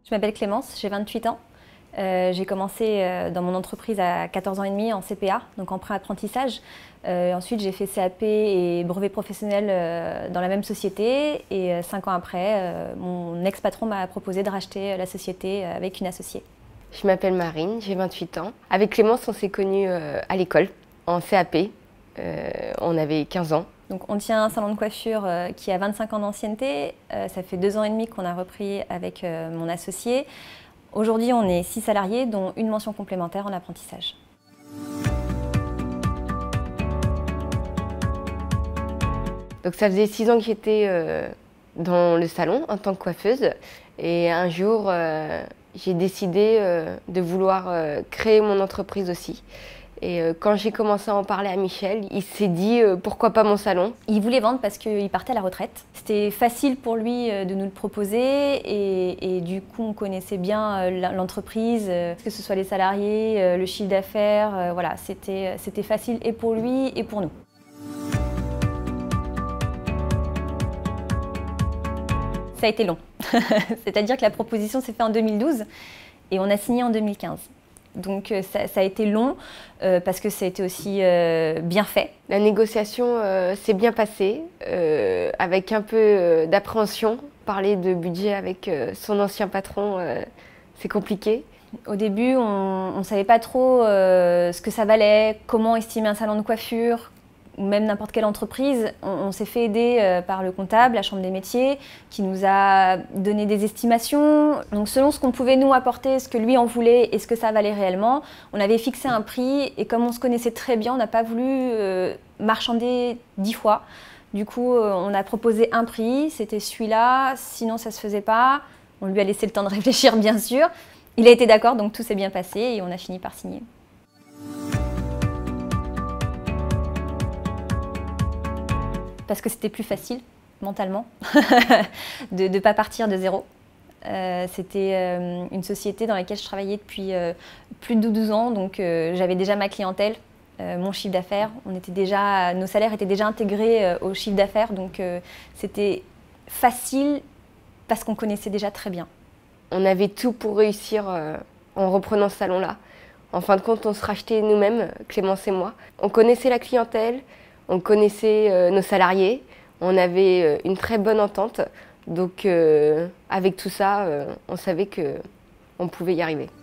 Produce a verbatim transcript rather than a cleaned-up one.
Je m'appelle Clémence, j'ai vingt-huit ans. Euh, j'ai commencé euh, dans mon entreprise à quatorze ans et demi en C P A, donc en pré-apprentissage. Euh, ensuite, j'ai fait C A P et brevet professionnel euh, dans la même société. Et euh, cinq ans après, euh, mon ex-patron m'a proposé de racheter la société avec une associée. Je m'appelle Marine, j'ai vingt-huit ans. Avec Clémence, on s'est connus euh, à l'école, en C A P. Euh, on avait quinze ans. Donc, on tient un salon de coiffure euh, qui a vingt-cinq ans d'ancienneté. Euh, ça fait deux ans et demi qu'on a repris avec euh, mon associé. Aujourd'hui, on est six salariés, dont une mention complémentaire en apprentissage. Donc ça faisait six ans que j'étais euh, dans le salon en tant que coiffeuse. Et un jour, euh, j'ai décidé euh, de vouloir euh, créer mon entreprise aussi. Et euh, quand j'ai commencé à en parler à Michel, il s'est dit euh, pourquoi pas mon salon. Il voulait vendre parce qu'il partait à la retraite. C'était facile pour lui euh, de nous le proposer et, et du coup on connaissait bien euh, l'entreprise, euh, que ce soit les salariés, euh, le chiffre d'affaires, euh, voilà, c'était, c'était facile et pour lui et pour nous. Ça a été long, c'est-à-dire que la proposition s'est faite en deux mille douze et on a signé en deux mille quinze. Donc ça, ça a été long euh, parce que ça a été aussi euh, bien fait. La négociation euh, s'est bien passée, euh, avec un peu euh, d'appréhension. Parler de budget avec euh, son ancien patron, euh, c'est compliqué. Au début, on ne savait pas trop euh, ce que ça valait, comment estimer un salon de coiffure, ou même n'importe quelle entreprise. On, on s'est fait aider euh, par le comptable, la chambre des métiers, qui nous a donné des estimations. Donc selon ce qu'on pouvait nous apporter, ce que lui en voulait et ce que ça valait réellement, on avait fixé un prix et comme on se connaissait très bien, on n'a pas voulu euh, marchander dix fois. Du coup, euh, on a proposé un prix, c'était celui-là, sinon ça ne se faisait pas. On lui a laissé le temps de réfléchir bien sûr. Il a été d'accord, donc tout s'est bien passé et on a fini par signer. Parce que c'était plus facile, mentalement, de ne pas partir de zéro. Euh, c'était euh, une société dans laquelle je travaillais depuis euh, plus de douze ans, donc euh, j'avais déjà ma clientèle, euh, mon chiffre d'affaires. On était déjà, nos salaires étaient déjà intégrés euh, au chiffre d'affaires, donc euh, c'était facile parce qu'on connaissait déjà très bien. On avait tout pour réussir euh, en reprenant ce salon-là. En fin de compte, on se rachetait nous-mêmes, Clémence et moi. On connaissait la clientèle, on connaissait euh, nos salariés, on avait euh, une très bonne entente. Donc euh, avec tout ça, euh, on savait qu'on pouvait y arriver.